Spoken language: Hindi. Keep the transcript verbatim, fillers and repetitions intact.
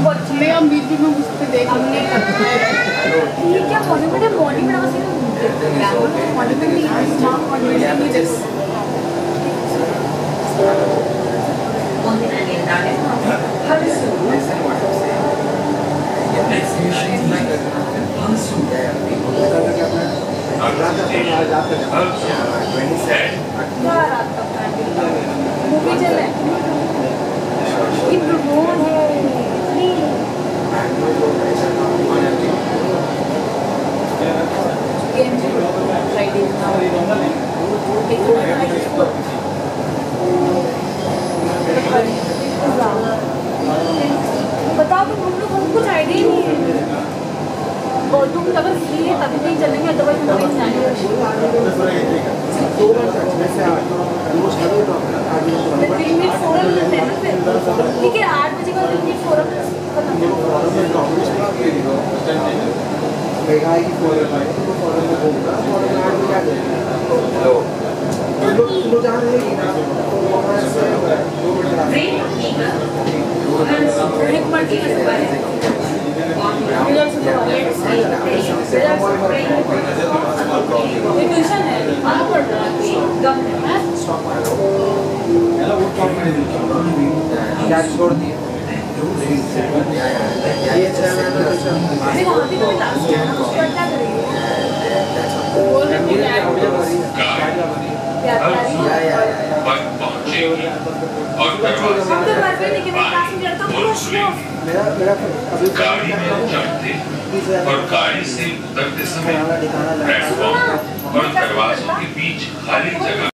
नहीं हम बीच बीच में उस पे देख हमने ये क्या मॉर्निंग में मॉर्निंग में ना सिर्फ मॉर्निंग में नहीं स्मार्ट मॉर्निंग में नहीं जस्ट मूवी चल है ये ड्रोन है बताओ तुम हम लोग हमको कुछ आइडिया नहीं है और तुम अगर फ्री है तभी नहीं चलेंगे अदरवाइज हम नहीं जाएंगे फोरम मिलते हैं ना ठीक है आठ बजे का फोरम खत्म छोड़ दिए और गाड़ी में चढ़ते और गाड़ी से उतरते समय प्लेटफॉर्म और दरवाजों के बीच खाली जगह